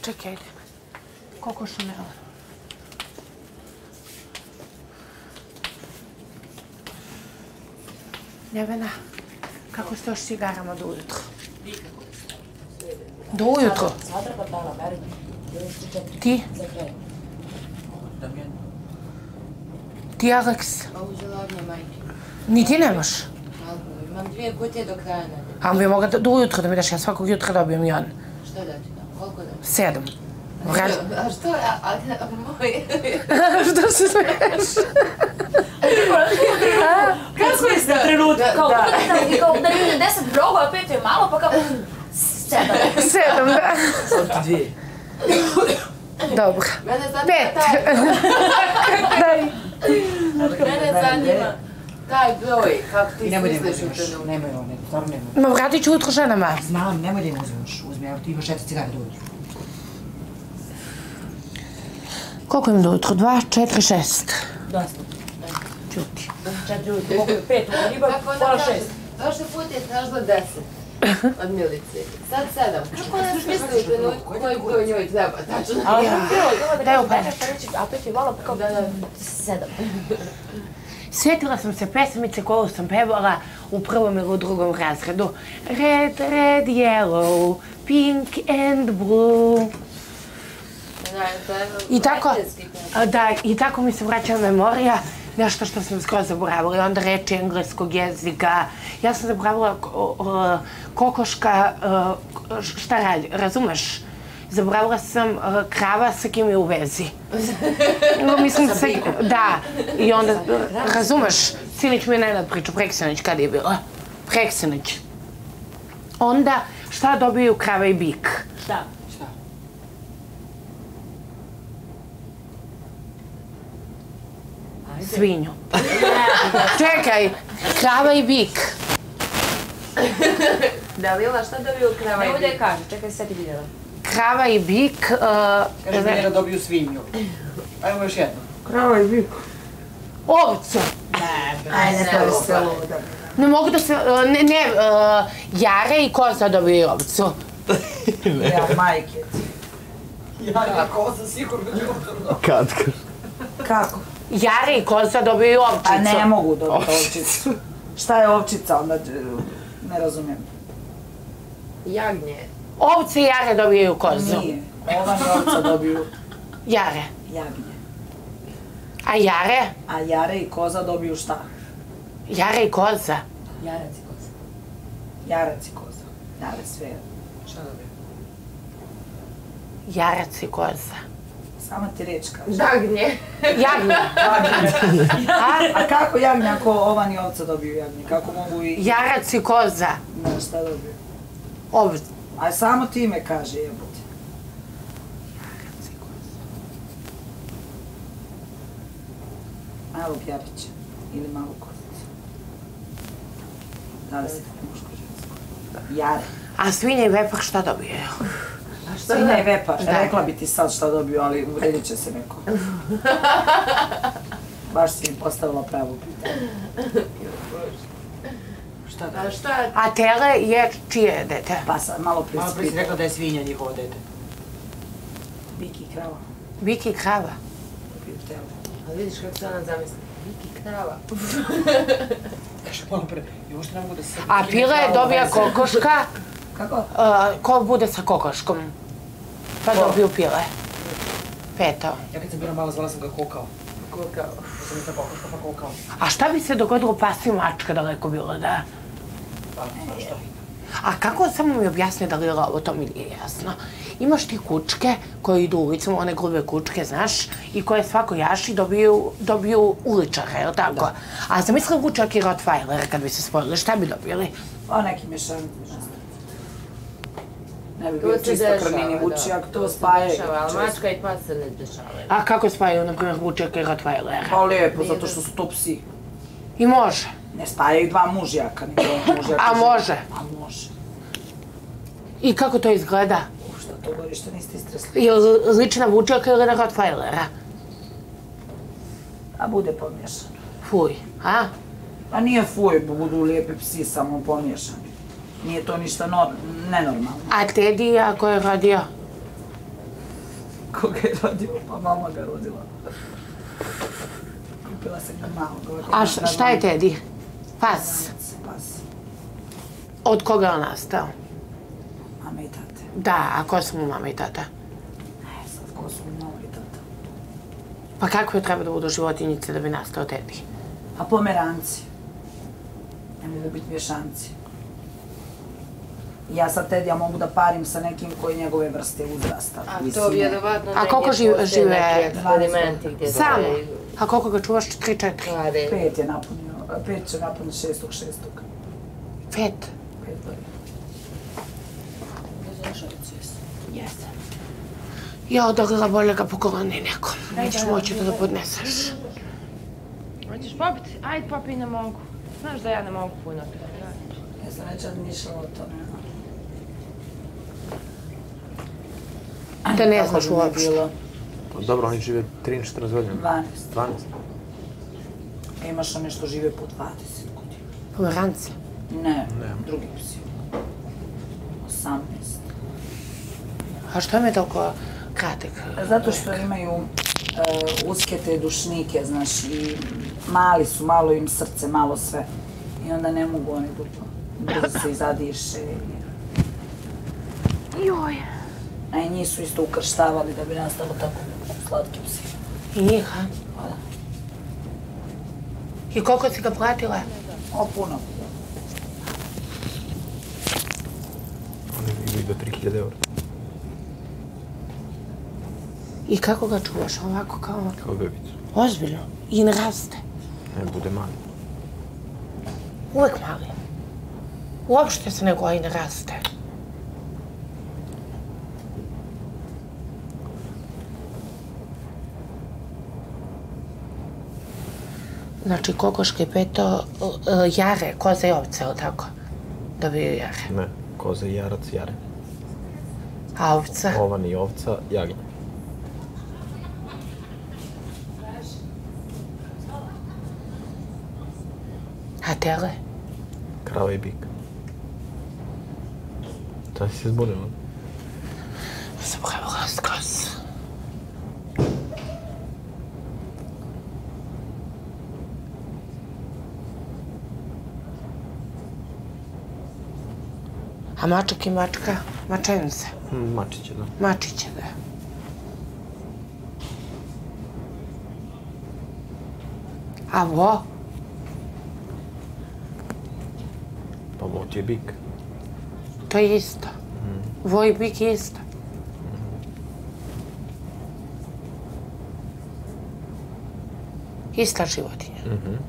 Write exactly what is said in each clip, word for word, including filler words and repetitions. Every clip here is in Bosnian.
čekaj, ajde. Coco Chanel. Nevena, kako ste još s cigarama do ujutro? Do ujutro? Ti? Ti, Aleks? Ni ti nemaš? Imam dvije kutije do kraja nedelje. A bi mogla do ujutro da mi daš, ja svakog jutra dobijem jedan. Šta da ti dam? Koliko da? Sedam. A što? A moj... Što se smiješ? Kako je ste trenutak? Kao da nije deset drogo, a pet je malo, pa kao... Sedam. Sedam, da. Samo ti dvije. Dobro. Mene zanima Pet. taj... Daj. Mene zanima taj broj, kako ti Nemoj da im smisliš u uzmeš, trenutku. nemoj ovo, stvarno nemoj. Ma vratit ću ujutro ženama. Znam, nemoj da im uzmeš, uzmi, evo ti imaš četiri cigare do ujutru. Koliko im do ujutro? Dva, četiri, šest. Dosta. Čuti. Četiri ujutro, koliko je pet, riba, Kako ona pola kaže? šest. Prošli put je tražila deset od Milice. Sad sedam. Kako ona smisli u trenutku koji broj njoj treba? Tačno. Ali sam bilo, bilo Daj da u kažem pamet. šta reći, a pet je malo, pa kao sedam. Sjetila sam se pesmice koju sam pevala u prvom ili u drugom razredu. Red, red, yellow, pink and blue. I tako, da, i tako mi se vraća memorija, nešto što sam skroz zaboravila. I onda reči engleskog jezika. Ja sam zaboravila kokoška, šta radi, razumeš? Zaboravila sam krava sa kim je u vezi. Mislim se, da. I onda, razumeš, sinić mi je Nenad pričao, preksinoć kad je bila. Preksinoć. Onda, šta dobiju krava i bik? Šta? Svinju. Čekaj, krava i bik. Dalila, šta dobiju krava i Nemoj da je bik? kaže, čekaj, sve ti vidjela. Krava i bik... Kaže mi da dobiju svinju. Ajmo još jedno. Krava i bik. Ovcu. Ajde, to se luda. Ne mogu da se... Ne, ne, jare i koza dobiju ovcu. Ja, majke ti. Ja i koza sigurno jutro. Kad? Kako? Jare i koza dobiju ovčicu. A ne mogu dobiti ovčicu. Šta je ovčica onda? Ne razumijem. Jagnje. Ovce i jare dobiju kozu. Nije. Ovan i ovca dobiju Jare. jagnje. A jare? A jare i koza dobiju šta? Jare i koza. Jarac i koza. Jarac i koza. Jare sve. Šta dobiju? Jarac i koza. Sama ti reč kaže. Jagnje. Jagnje. A kako jagnje ako ovan i ovca dobiju jagnje? Kako mogu i... Jarac i koza. Ne, šta dobiju? Ovce. A samo ti me kaže jebote. Jarac i koza. Malog jarića. Ili malu kozicu. Da li se muško žensko? Jare. A svinja i vepar šta dobijaju? Svinja i vepar. Da. Rekla bi ti sad šta dobiju, ali uredit će se neko. Baš si mi postavila pravo pitanje. Šta da? A šta? A tele je čije dete? Pa sad malo prije Malo si prije si pitala. rekla da je svinja njihovo dete. Biki i krava. Biki i krava. Dobiju tele. Ali vidiš kako se ona zamisli. Viki krava. Kaže malo pre, još ne mogu da se... A pile dobija kokoška. Kako? Ko bude sa kokoškom? Pa dobiju pile. Peto. Ja kad sam bila mala zvala sam ga kokao. Kokao. Sam mislila kokoška pa kokao. A šta bi se dogodilo pasi mačka daleko bilo, da? Pa, što? A kako, samo mi objasni da li ovo, to mi nije jasno. Imaš ti kučke koje idu ulicom, one grube kučke, znaš, i koje svako jaši dobiju, dobiju uličare, je li tako? A zamisli vučak i rottweiler kad bi se spojili, šta bi dobili? Pa neki mješanic. Ne bi bio čisto krvnini vučijak, to spajaju. Ali mačka i pas se ne dešavaju. A kako spajaju, na primjer, vučak i rottweiler? Pa lijepo, zato što su to psi. I može. Ne spajaju dva mužjaka, nego mužjaka. A može? A može. I kako to izgleda? U, što to govori što niste istresli? Je li liči na vučaka ili na rottweilera? A bude pomiješano. Fuj, a? A nije fuj, budu lijepi psi, samo pomiješani. Nije to ništa nor- nenormalno. A Teddy, ako je rodio? koga je rodio, pa mama ga rodila. Kupila sam ga malo. A šta je Teddy? Pas? Pas. Od koga je on nastao? Mama i tate. Da, a ko su mu mama i tata? Ne, sad ko su mu mama i tata. Pa kakve treba da budu životinjice da bi nastao Teddy? A pomeranci. Ne mogu biti mješanci. Ja sad Tedija mogu da parim sa nekim koji njegove vrste uzrasta. A to vjerovatno A koliko žive? neki eksperimenti gdje Samo? A koliko ga čuvaš? Tri, četiri? Pet je napunio. Pet će napuniti šestog šestog. Pet? Pet godina. Jesam. Ja odagla bolje ga pokloni nekom. Nećeš moći to da podneseš. Hoćeš popiti? Ajde popi ne mogu. Znaš da ja ne mogu puno. Ja sam već odmišljala o tome. Da ne znaš uopšte. Dobro, oni žive trinaest četrnaest godina. dvanaest. dvanaest? E, imaš one što žive po dvadeset godina. Pomeranci? Ne, drugi psi. osamnaest. A što mi je toliko kratak? Zato što imaju uske te dušnike, znaš, i mali su, malo im srce, malo sve. I onda ne mogu oni duplo. Brzo se i zadiše. Joj. A i njih su isto ukrštavali da bi nastalo tako slatki psi. I njih, a? Hvala. I koliko si ga platila? O, puno. Oni idu i do tri hiljade eura. I kako ga čuvaš ovako kao... Kao bebicu. Ozbiljno? I ne raste? Ne, bude mali. Uvek mali. Uopšte se ne goji, ne raste. Znači, kokoške, peto, jare, koze i ovce, ili tako? Dobiju jare. Ne, koza i jarac, jare. A ovca? Ovan i ovca, jagnja. A tele? Krava i bik. Šta si se zbunila? Zaboravila skroz. A mačak i mačka? Mačaju se? Mačiće, da. Mačiće, da. A vo? Pa vo ti je bik. To je isto. Vo i bik je isto. Ista životinja.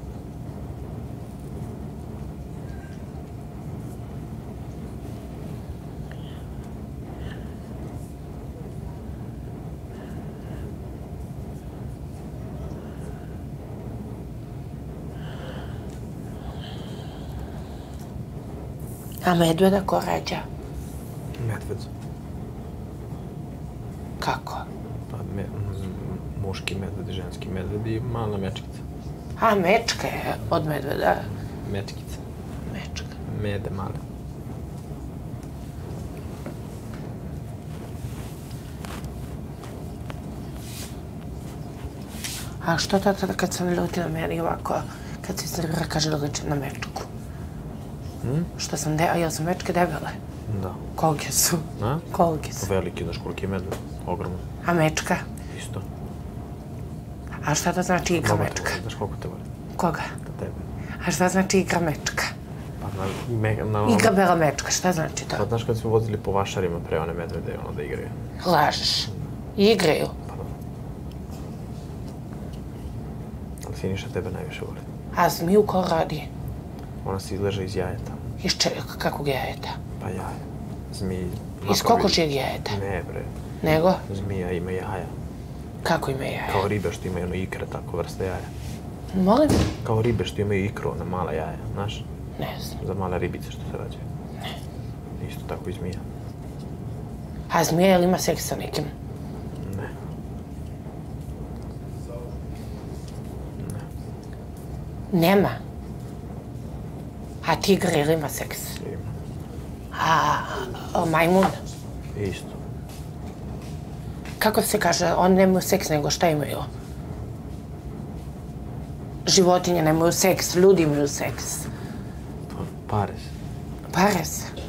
A medveda ko rađa? Medved. Kako? Pa me, muški medved, ženski medved i mala mečkica. A mečka je od medveda. Mečkica. Mečka. Mede male. A što tata kad sam ljuti na meni ovako, kad se iznervira kaže da liči na mečku? Što sam, jel su mečke debele? Da. Kolike su? A? Kolike su? Veliki, znaš koliki je medved. Ogromno. A mečka? Isto. A šta to znači igra mečka? Znaš koliko te voli? Koga? Da tebe. A šta znači igra mečka? Pa na... Me, na Igra bela mečka, šta znači to? Pa znaš kad smo vozili po vašarima pre one medvede, ono da igraju. Lažeš. Igraju. Pa da. Ali Siniša tebe najviše voli. A zmiju ko radi? Ona se izleže iz jajeta. Iz čega, kakvog jajeta? Pa jaja. Zmij... Iz kokošijeg jajeta? Ne, bre. Nego? Zmija ima jaja. Kako ima jaja? Kao ribe što imaju ono ikre, tako vrste jaja. Molim? Kao ribe što imaju ikru, ona mala jaja, znaš? Ne znam. Za male ribice što se rađaju. Ne. Isto tako i zmija. A zmija je li ima seks sa nekim? Ne. Nema. A tigar je li ima seks? Ima. A, a majmun? Isto. kako se kaže, oni nemaju seks, nego šta imaju? Životinje nemaju seks, ljudi imaju seks. Pares. Pares.